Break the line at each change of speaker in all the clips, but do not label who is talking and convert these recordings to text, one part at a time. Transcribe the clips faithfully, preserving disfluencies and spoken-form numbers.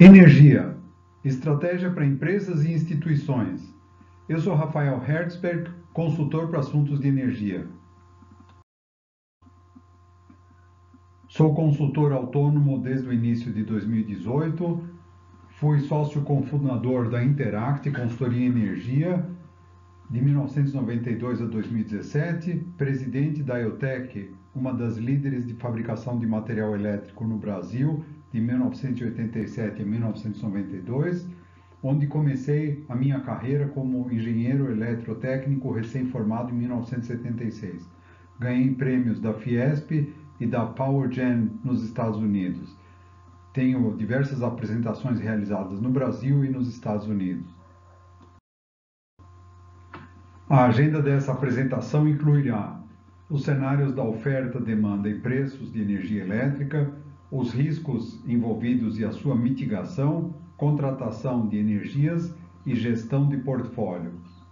Energia, estratégia para empresas e instituições. Eu sou Rafael Herzberg, consultor para assuntos de energia. Sou consultor autônomo desde o início de dois mil e dezoito, fui sócio cofundador da Interact Consultoria em Energia de mil novecentos e noventa e dois a dois mil e dezessete, presidente da EOTEC, uma das líderes de fabricação de material elétrico no Brasil, de mil novecentos e oitenta e sete a mil novecentos e noventa e dois, onde comecei a minha carreira como engenheiro eletrotécnico recém-formado em mil novecentos e setenta e seis. Ganhei prêmios da Fiesp e da PowerGen nos Estados Unidos. Tenho diversas apresentações realizadas no Brasil e nos Estados Unidos. A agenda dessa apresentação incluirá os cenários da oferta, demanda e preços de energia elétrica, os riscos envolvidos e a sua mitigação, contratação de energias e gestão de portfólio.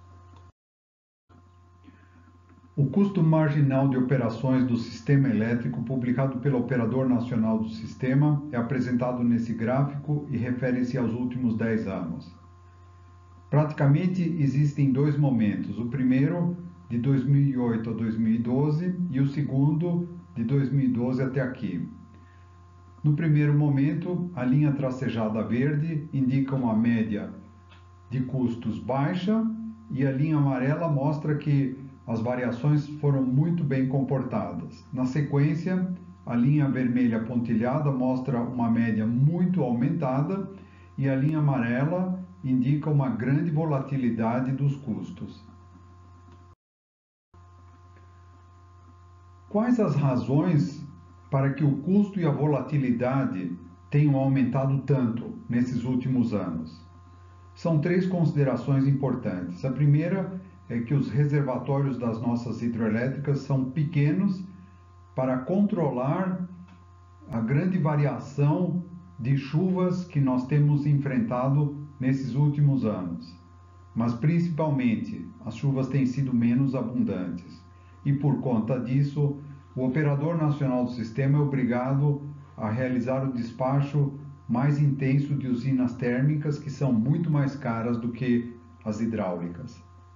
O custo marginal de operações do sistema elétrico publicado pelo Operador Nacional do Sistema é apresentado nesse gráfico e refere-se aos últimos dez anos. Praticamente existem dois momentos, o primeiro de dois mil e oito a dois mil e doze e o segundo de dois mil e doze até aqui. No primeiro momento, a linha tracejada verde indica uma média de custos baixa e a linha amarela mostra que as variações foram muito bem comportadas. Na sequência, a linha vermelha pontilhada mostra uma média muito aumentada e a linha amarela indica uma grande volatilidade dos custos. Quais as razões para que o custo e a volatilidade tenham aumentado tanto nesses últimos anos? São três considerações importantes. A primeira é que os reservatórios das nossas hidrelétricas são pequenos para controlar a grande variação de chuvas que nós temos enfrentado nesses últimos anos. Mas principalmente, as chuvas têm sido menos abundantes. E por conta disso, o Operador Nacional do Sistema é obrigado a realizar o despacho mais intenso de usinas térmicas, que são muito mais caras do que as hidráulicas.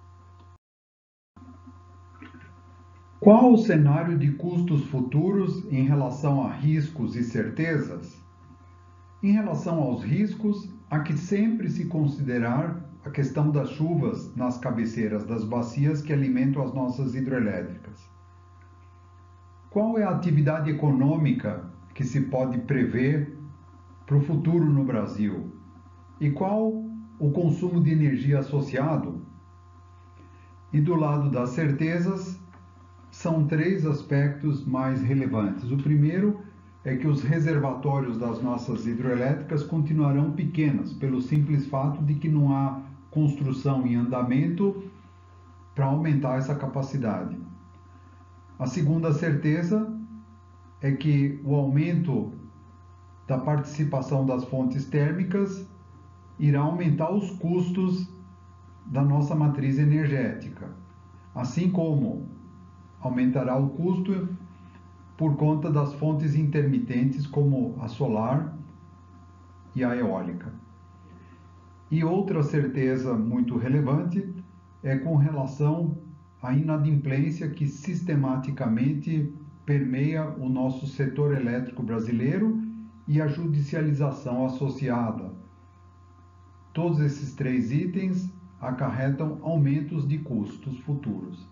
Qual o cenário de custos futuros em relação a riscos e certezas? Em relação aos riscos, há que sempre se considerar a questão das chuvas nas cabeceiras das bacias que alimentam as nossas hidrelétricas. Qual é a atividade econômica que se pode prever para o futuro no Brasil? E qual o consumo de energia associado? E do lado das certezas, são três aspectos mais relevantes. O primeiro é que os reservatórios das nossas hidrelétricas continuarão pequenos, pelo simples fato de que não há construção em andamento para aumentar essa capacidade. A segunda certeza é que o aumento da participação das fontes térmicas irá aumentar os custos da nossa matriz energética, assim como aumentará o custo por conta das fontes intermitentes como a solar e a eólica. E outra certeza muito relevante é com relação à inadimplência que sistematicamente permeia o nosso setor elétrico brasileiro e a judicialização associada. Todos esses três itens acarretam aumentos de custos futuros.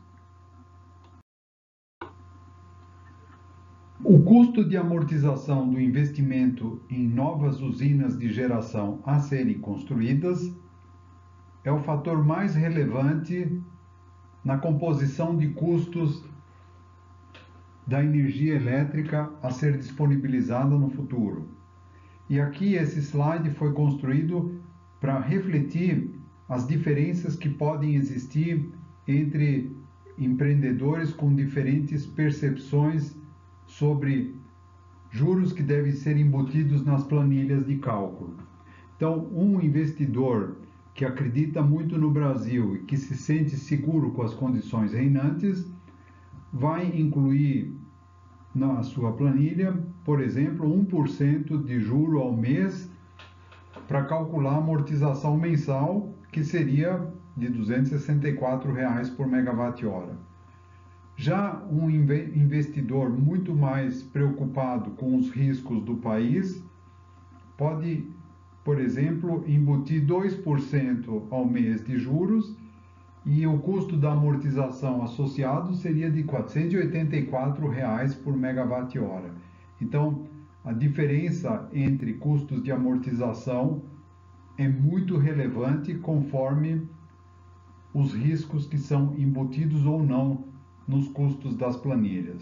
O custo de amortização do investimento em novas usinas de geração a serem construídas é o fator mais relevante na composição de custos da energia elétrica a ser disponibilizada no futuro. E aqui esse slide foi construído para refletir as diferenças que podem existir entre empreendedores com diferentes percepções sobre juros que devem ser embutidos nas planilhas de cálculo. Então, um investidor que acredita muito no Brasil e que se sente seguro com as condições reinantes, vai incluir na sua planilha, por exemplo, um por cento de juro ao mês para calcular a amortização mensal, que seria de duzentos e sessenta e quatro reais por megawatt-hora. Já um investidor muito mais preocupado com os riscos do país pode, por exemplo, embutir dois por cento ao mês de juros e o custo da amortização associado seria de quatrocentos e oitenta e quatro reais por megawatt-hora. Então, a diferença entre custos de amortização é muito relevante conforme os riscos que são embutidos ou não nos custos das planilhas.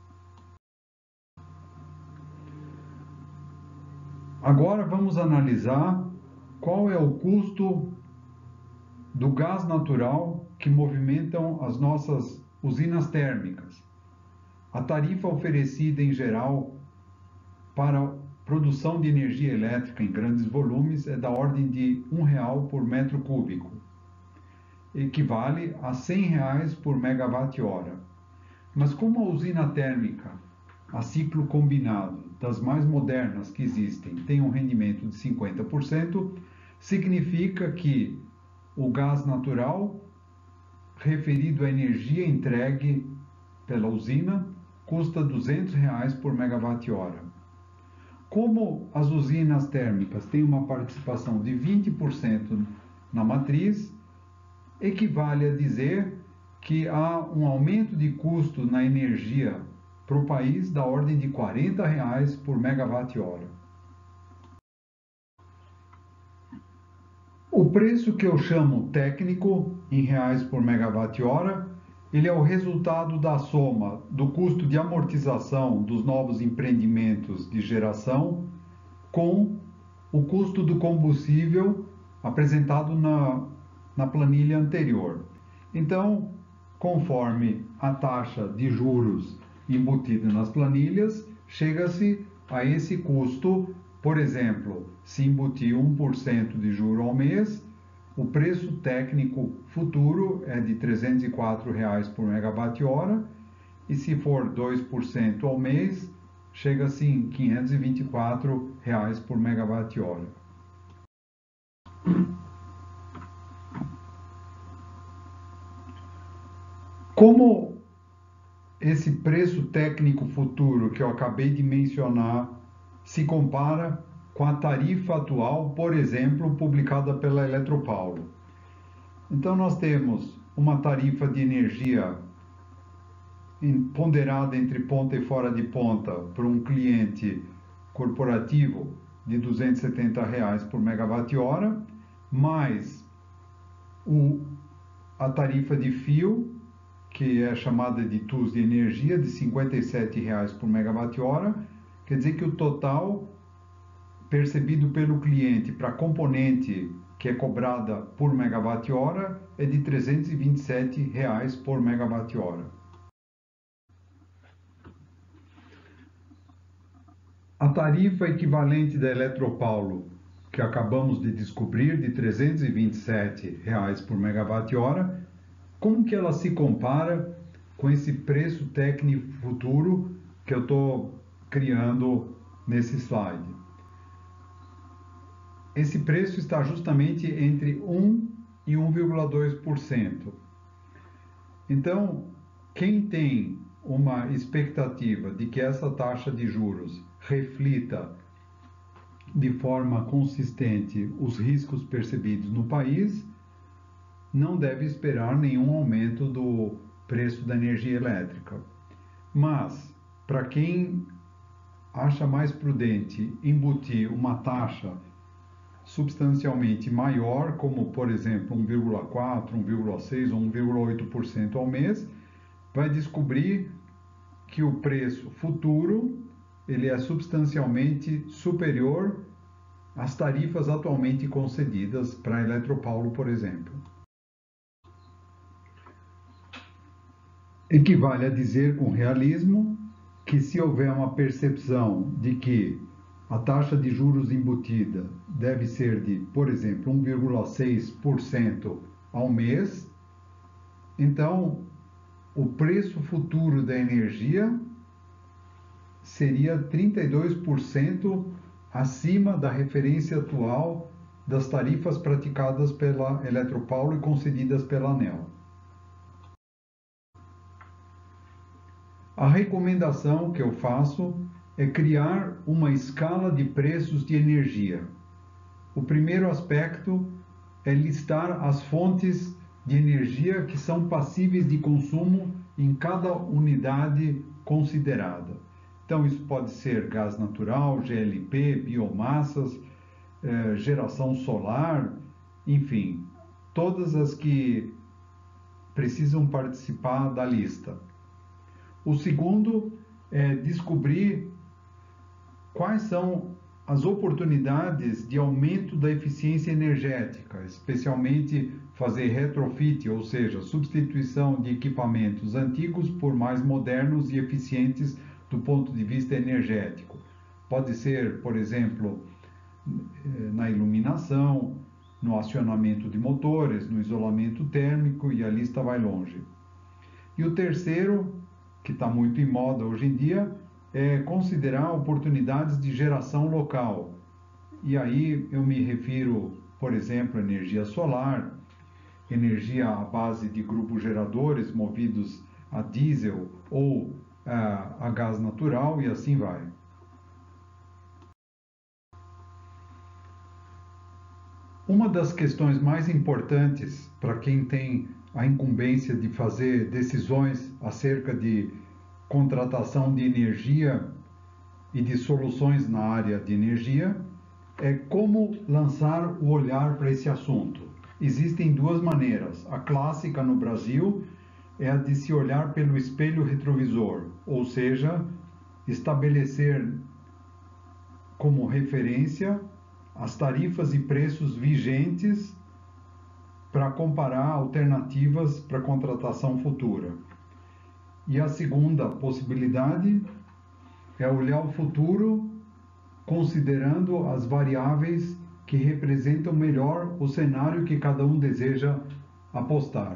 Agora vamos analisar qual é o custo do gás natural que movimentam as nossas usinas térmicas. A tarifa oferecida em geral para a produção de energia elétrica em grandes volumes é da ordem de um real por metro cúbico, equivale a cem reais por megawatt-hora. Mas como a usina térmica a ciclo combinado das mais modernas que existem tem um rendimento de cinquenta por cento, significa que o gás natural referido à energia entregue pela usina custa duzentos reais por megawatt-hora. Como as usinas térmicas têm uma participação de vinte por cento na matriz, equivale a dizer que há um aumento de custo na energia para o país da ordem de quarenta reais por megawatt-hora. O preço que eu chamo técnico, em reais por megawatt-hora, ele é o resultado da soma do custo de amortização dos novos empreendimentos de geração com o custo do combustível apresentado na, na planilha anterior. Então, conforme a taxa de juros embutida nas planilhas, chega-se a esse custo. Por exemplo, se embutir um por cento de juro ao mês, o preço técnico futuro é de trezentos e quatro reais por megawatt-hora, e se for dois por cento ao mês, chega-se em quinhentos e vinte e quatro reais por megawatt-hora. Como esse preço técnico futuro que eu acabei de mencionar se compara com a tarifa atual, por exemplo, publicada pela Eletropaulo? Então, nós temos uma tarifa de energia ponderada entre ponta e fora de ponta para um cliente corporativo de duzentos e setenta reais por megawatt-hora, mais o, a tarifa de fio, que é chamada de T U S de energia, de cinquenta e sete reais por megawatt-hora. Quer dizer que o total percebido pelo cliente para a componente que é cobrada por megawatt-hora é de trezentos e vinte e sete reais por megawatt-hora. A tarifa equivalente da Eletropaulo, que acabamos de descobrir, de trezentos e vinte e sete reais por megawatt-hora, como que ela se compara com esse preço técnico futuro que eu estou criando nesse slide? Esse preço está justamente entre um e um vírgula dois por cento. Então, quem tem uma expectativa de que essa taxa de juros reflita de forma consistente os riscos percebidos no país, não deve esperar nenhum aumento do preço da energia elétrica. Mas, para quem acha mais prudente embutir uma taxa substancialmente maior, como por exemplo um vírgula quatro, um vírgula seis ou um vírgula oito por cento ao mês, vai descobrir que o preço futuro ele é substancialmente superior às tarifas atualmente concedidas para a Eletropaulo, por exemplo. Equivale a dizer com realismo que, se houver uma percepção de que a taxa de juros embutida deve ser de, por exemplo, um vírgula seis por cento ao mês, então o preço futuro da energia seria trinta e dois por cento acima da referência atual das tarifas praticadas pela Eletropaulo e concedidas pela ANEEL. A recomendação que eu faço é criar uma escala de preços de energia. O primeiro aspecto é listar as fontes de energia que são passíveis de consumo em cada unidade considerada. Então, isso pode ser gás natural, G L P, biomassas, eh, geração solar, enfim, todas as que precisam participar da lista. O segundo é descobrir quais são as oportunidades de aumento da eficiência energética, especialmente fazer retrofit, ou seja, substituição de equipamentos antigos por mais modernos e eficientes do ponto de vista energético. Pode ser, por exemplo, na iluminação, no acionamento de motores, no isolamento térmico, e a lista vai longe. E o terceiro, que está muito em moda hoje em dia, é considerar oportunidades de geração local. E aí eu me refiro, por exemplo, à energia solar, energia à base de grupos geradores movidos a diesel ou a, a gás natural, e assim vai. Uma das questões mais importantes para quem tem a incumbência de fazer decisões acerca de contratação de energia e de soluções na área de energia é como lançar o olhar para esse assunto. Existem duas maneiras. A clássica no Brasil é a de se olhar pelo espelho retrovisor, ou seja, estabelecer como referência as tarifas e preços vigentes para comparar alternativas para contratação futura. E a segunda possibilidade é olhar o futuro considerando as variáveis que representam melhor o cenário que cada um deseja apostar.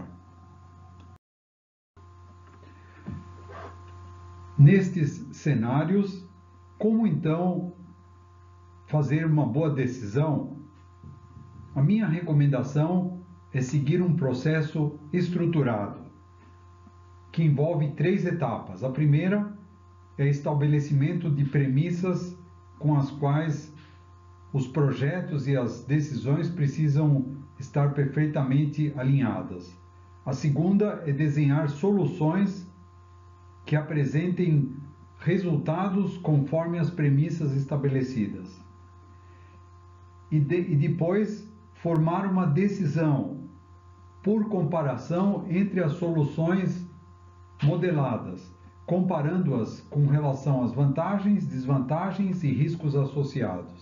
Nestes cenários, como então fazer uma boa decisão? A minha recomendação é seguir um processo estruturado, que envolve três etapas. A primeira é estabelecimento de premissas com as quais os projetos e as decisões precisam estar perfeitamente alinhadas. A segunda é desenhar soluções que apresentem resultados conforme as premissas estabelecidas. E, de, e depois formar uma decisão por comparação entre as soluções modeladas, comparando-as com relação às vantagens, desvantagens e riscos associados.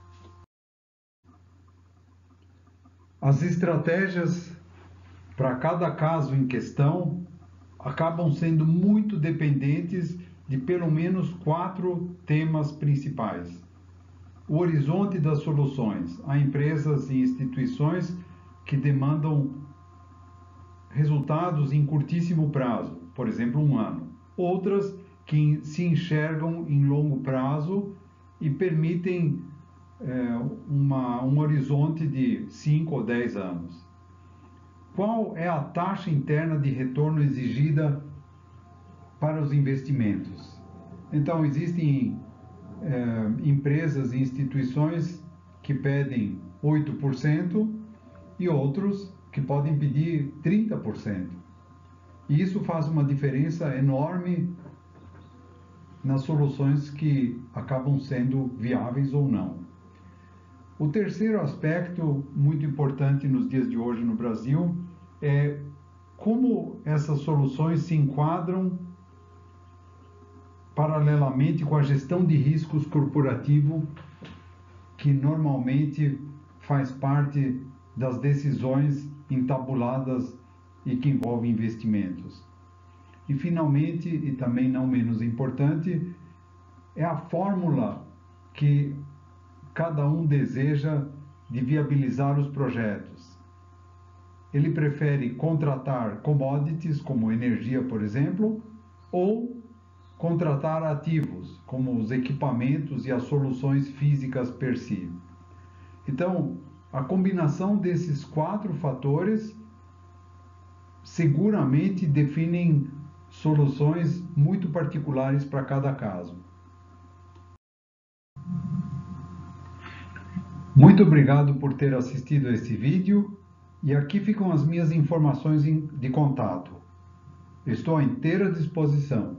As estratégias para cada caso em questão acabam sendo muito dependentes de pelo menos quatro temas principais. O horizonte das soluções. Há empresas e instituições que demandam resultados em curtíssimo prazo, por exemplo, um ano. Outras que se enxergam em longo prazo e permitem é, uma, um horizonte de cinco ou dez anos. Qual é a taxa interna de retorno exigida para os investimentos? Então, existem é, empresas e instituições que pedem oito por cento e outros que podem pedir trinta por cento. E isso faz uma diferença enorme nas soluções que acabam sendo viáveis ou não. O terceiro aspecto muito importante nos dias de hoje no Brasil é como essas soluções se enquadram paralelamente com a gestão de riscos corporativo, que normalmente faz parte das decisões entabuladas e que envolvem investimentos. E finalmente, e também não menos importante, é a fórmula que cada um deseja de viabilizar os projetos. Ele prefere contratar commodities, como energia, por exemplo, ou contratar ativos, como os equipamentos e as soluções físicas per si. Então, A combinação desses quatro fatores seguramente definem soluções muito particulares para cada caso. Muito obrigado por ter assistido a esse vídeo e aqui ficam as minhas informações de contato. Estou à inteira disposição.